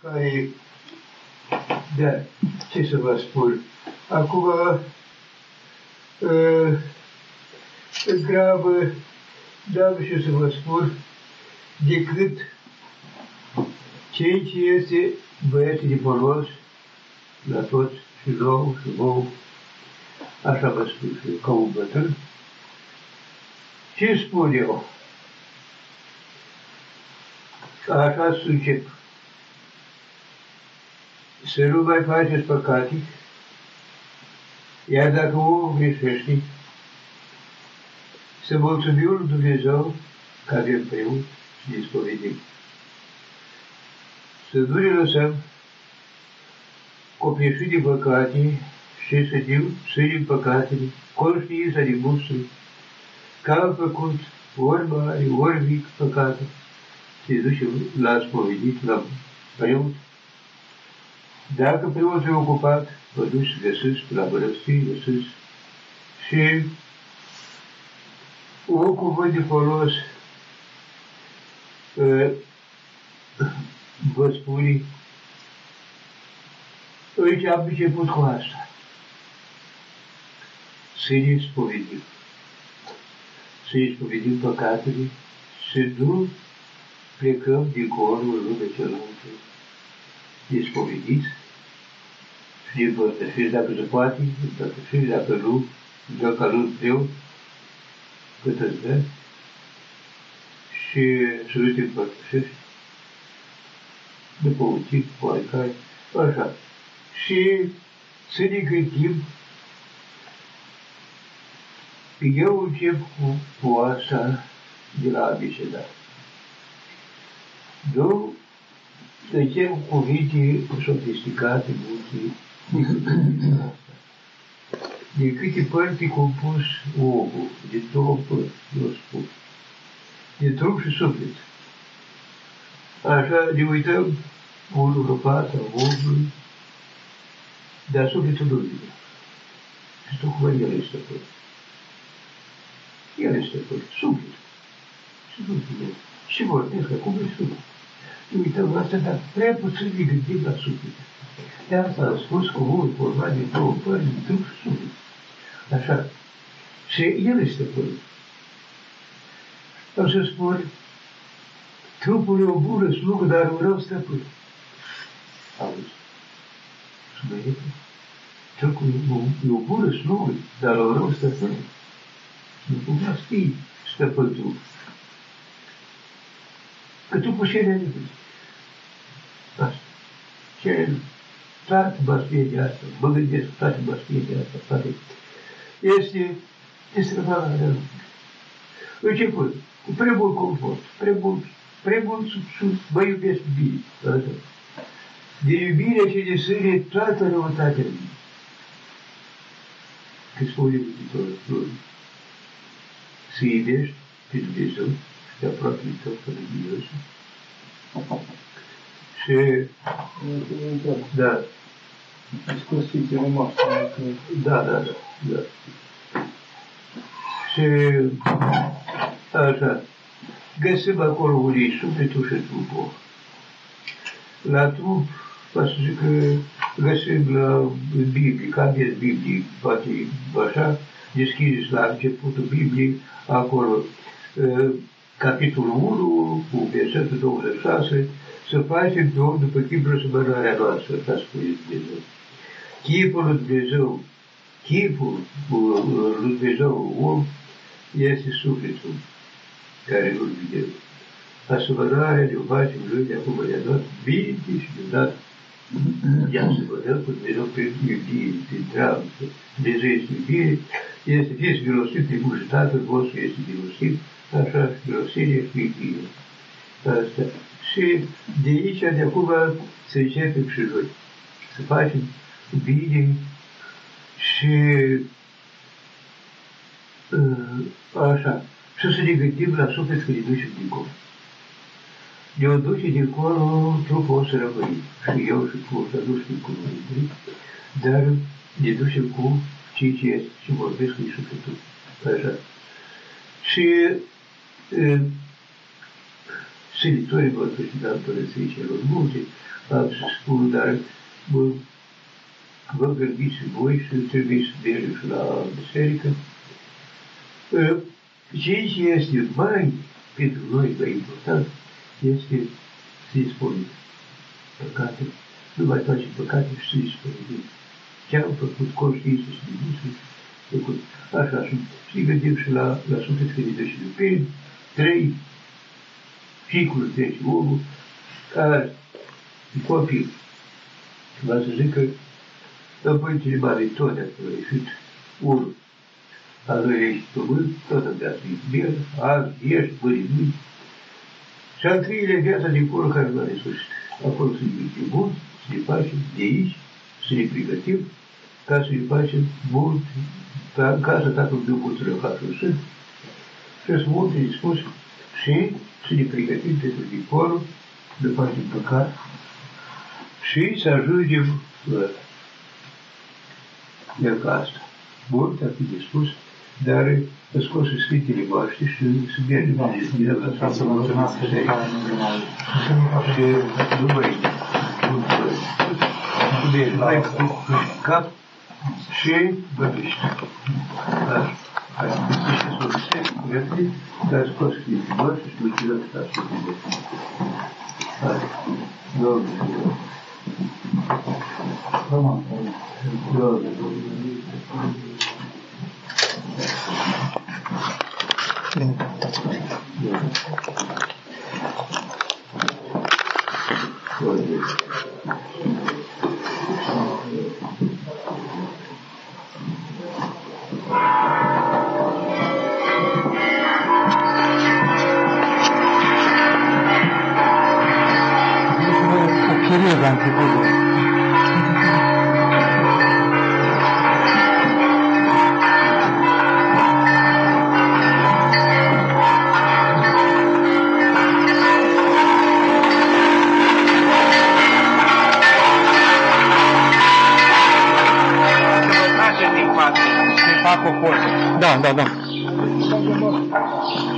care, da, ce să vă spun, acum, gravă, n-am ce să vă spun, decât ceea ce este băieții de folos la toți, și nouă, și nouă, așa vă spun și eu, ca un bătrân. Ce spun eu? Așa să încep. Să nu mai faceți păcate, iar dacă omul greșește, să mulțumim lui Dumnezeu că avem preot și dispovedim. Să nu ne lăsăm copleșit de păcate și să sânim păcatele, conștiința de gusturi, că am făcut ori mare, ori mic păcate, se duce la spovedit, la preot. Dacă preotul e ocupat, vă duci să găsiți la mănăstiri, găsiți și un cuvânt de folos vă spune, aici am început cu asta. Să ne spovedim. Să ne spovedim păcatele, să nu plecăm dincolo în lumea cealaltă, despovediți și ne împărtășiți dacă se poate, împărtășiți dacă nu, dă ca lui preot, cât îți dă, și să nu te împărtășești după un timp, oarecare, așa. Și să ne gândim, eu încep cu asta de la abecedat. Nu încep cu cuvinte sofisticate, multe, de câte părți e compus omul, de două părți, eu spun, de trup și suflet. Așa ne uităm unul pe fața omului, dar sufletul nu vine. Și tocmai el este stăpân. El este stăpân, sufletul. Și nu vine. Și vorbesc acum e suflet. Ne uităm la asta, dar prea puțin ne gândim la suflet. De asta am spus că omul format de două părți, de trup și suflet. Așa. Și el este stăpân. O să spun, trupul e o bună slugă, dar un rău stăpân. Auzi? Spune-i? Trupul e o bună slugă, dar un rău stăpân. Nu cumva știi stăpân trup. Că trupul și ele asta. Și ele, toate mă spie de asta, mă gândesc, toate mă spie de asta, toate. Este destrăvarea lumii. Început, cu prea mult confort, prea mult sus, mă iubesc bine. De iubire și de sâne toată răutatea mea. Că spune Mântuitorul, să iubești pe Dumnezeu și pe aproapele tău fără milos. Și, da. Discursii rămas. Da. Și așa, găsim acolo unde e sufletul și trupul. La trup, va să zic că găsim la Biblie, că aveți Biblie, poate așa, deschideți la începutul Bibliei, acolo, capitolul 1, cu versetul 26, să facem pe om după chipul și asemănarea noastră, așa spune Dumnezeu. Chipul lui Dumnezeu, chipul lui Dumnezeu, om, este sufletul care nu-l vedem. Asemănarea ne-o facem lui, de acum ne-a dat minte și ne-a dat ea să vădăm cu Dumnezeu prin iubire, prin dragoste. Dumnezeu este iubire, este fiți milostiv prin Bunul Tatăl vostru este milostiv, așa și milosire și iubire. Asta. Și de aici, de acum, să începem și noi. Să facem bine și așa. Și să ne gândim la suflet că ne ducem dincolo. Ne-o duce dincolo, trupul o să rămâi. Și eu și tu, să nu știu cum ne dar ne ducem cu ceea ce este și vorbesc cu sufletul. Așa. Și sănitorii vor câștiga împărăției celor multe. să spun, dar vă gândiți voi și trebuie să mergem și la biserică. Ce este mai pentru noi mai important este să-i spunem păcate, nu mai face păcate și să-i spunem ce am făcut conștiință și de gânduri, făcut așa și gândim și la suflet că și de pe 3 ficul trece omul, care copil va să zică în Părintele Mare tot acolo a ieșit unul. A doilea ești pământ, tot în viață iubire, azi ești, mâine nu. Și al treilea viața din acolo care nu are sfârșit. Acolo să ne iubim mult, să ne facem de aici, să ne pregătim, ca să ne facem mult, ca în casa Tatăl meu mult să le facă în sân. Și să multe ne spus și să ne pregătim pentru dincolo, să ne facem păcat și să ajungem la asta. Bun, ar fi de spus, dar scos Sfintele Moaște și să mergem la Sfintele la Ca să mulțumesc de care nu mai... și nu mai mergem mai cu cap și băbiște. Așa. Hai, și să o se dar scos Sfintele Moaște și mulțumesc la Sfintele. Hai, Doamne, Rămân. Doamne, Da.